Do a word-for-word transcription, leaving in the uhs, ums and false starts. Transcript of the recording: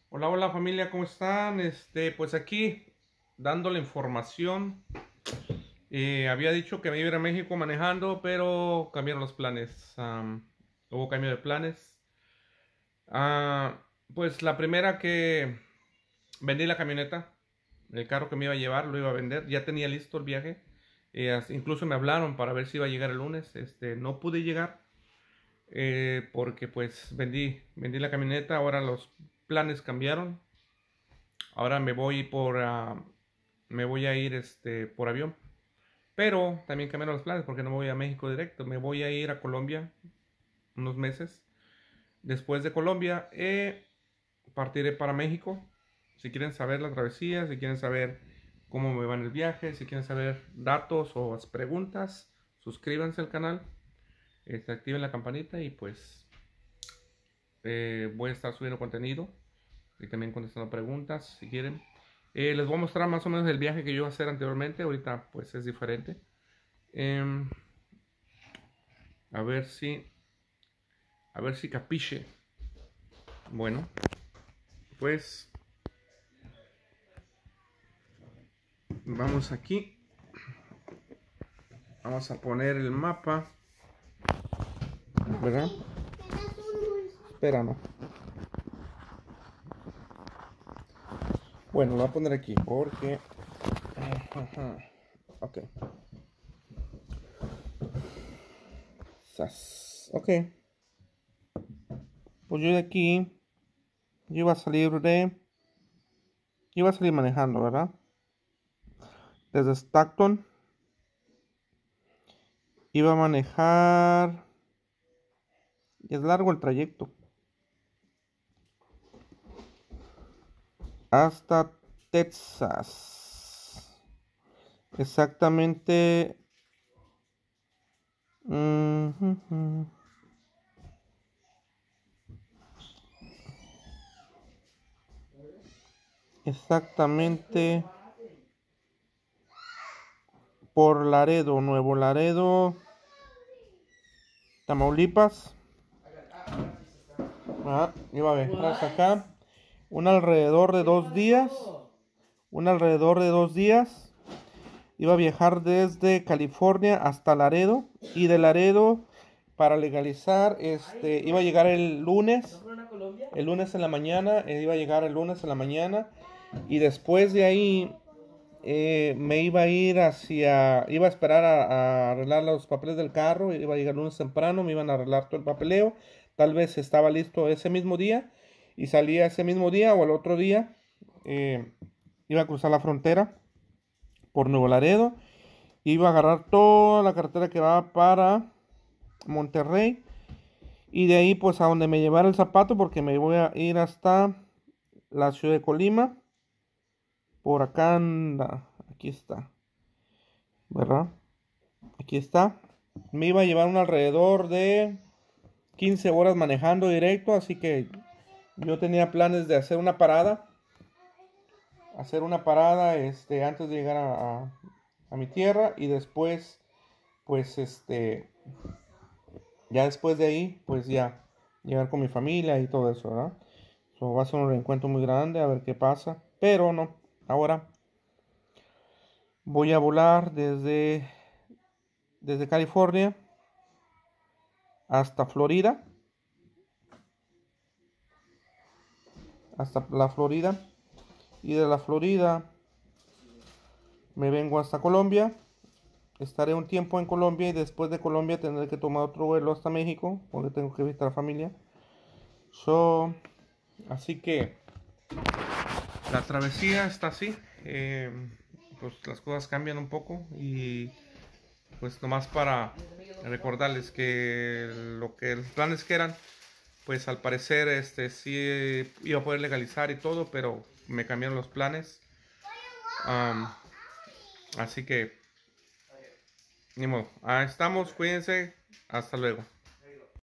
Hola, hola familia, ¿cómo están? Este, pues aquí dando la información. Eh, había dicho que me iba a ir a México manejando, pero cambiaron los planes. Am, hubo cambio de planes. Ah, pues la primera que vendí la camioneta, el carro que me iba a llevar, lo iba a vender. Ya tenía listo el viaje. Eh, as- incluso me hablaron para ver si iba a llegar el lunes. Este, no pude llegar eh, porque pues vendí, vendí la camioneta. Ahora los planes cambiaron. Ahora me voy por, ah, me voy a ir este, por avión. Pero también cambiaron los planes porque no me voy a México directo. Me voy a ir a Colombia unos meses. Después de Colombia, eh, partiré para México. Si quieren saber la travesía, si quieren saber cómo me va en el viaje, si quieren saber datos o preguntas, suscríbanse al canal, este, activen la campanita y pues eh, voy a estar subiendo contenido y también contestando preguntas si quieren. Eh, les voy a mostrar más o menos el viaje que yo iba a hacer anteriormente. Ahorita pues es diferente. Eh, a ver si, a ver si capiche. Bueno, pues vamos aquí. Vamos a poner el mapa, ¿verdad? Espera, no. Bueno, lo voy a poner aquí porque... Ok. Sas. Ok. Pues yo de aquí... Yo iba a salir de... Yo iba a salir manejando, ¿verdad? Desde Stockton. Iba a manejar... Es largo el trayecto. Hasta Texas. Exactamente... Mm -hmm. Exactamente por Laredo, Nuevo Laredo, Tamaulipas. Ah, iba a viajar hasta acá. Un alrededor de dos días. Un alrededor de dos días. Iba a viajar desde California hasta Laredo. Y de Laredo, para legalizar, este, iba a llegar el lunes. El lunes en la mañana. Eh, iba a llegar el lunes en la mañana. Y después de ahí, eh, me iba a ir hacia... Iba a esperar a, a arreglar los papeles del carro. Iba a llegar el lunes temprano. Me iban a arreglar todo el papeleo. Tal vez estaba listo ese mismo día. Y salía ese mismo día o el otro día. Eh, iba a cruzar la frontera por Nuevo Laredo. Iba a agarrar toda la carretera que va para Monterrey. Y de ahí pues a donde me llevara el zapato, porque me voy a ir hasta la ciudad de Colima. Por acá anda. Aquí está. ¿Verdad? Aquí está. Me iba a llevar un alrededor de quince horas manejando directo. Así que yo tenía planes de hacer una parada. Hacer una parada este, antes de llegar a, a, a mi tierra. Y después, pues este... Ya después de ahí, pues ya llegar con mi familia y todo eso, ¿verdad? So, va a ser un reencuentro muy grande, a ver qué pasa. Pero no, ahora voy a volar desde, desde California hasta Florida. Hasta la Florida. Y de la Florida me vengo hasta Colombia. Estaré un tiempo en Colombia y después de Colombia tendré que tomar otro vuelo hasta México, porque tengo que visitar a familia. So, así que la travesía está así. Eh, pues las cosas cambian un poco y pues nomás para recordarles que lo que los planes que eran, pues al parecer este sí iba a poder legalizar y todo, pero me cambiaron los planes. Um, así que ni modo. Ah, estamos, cuídense, hasta luego.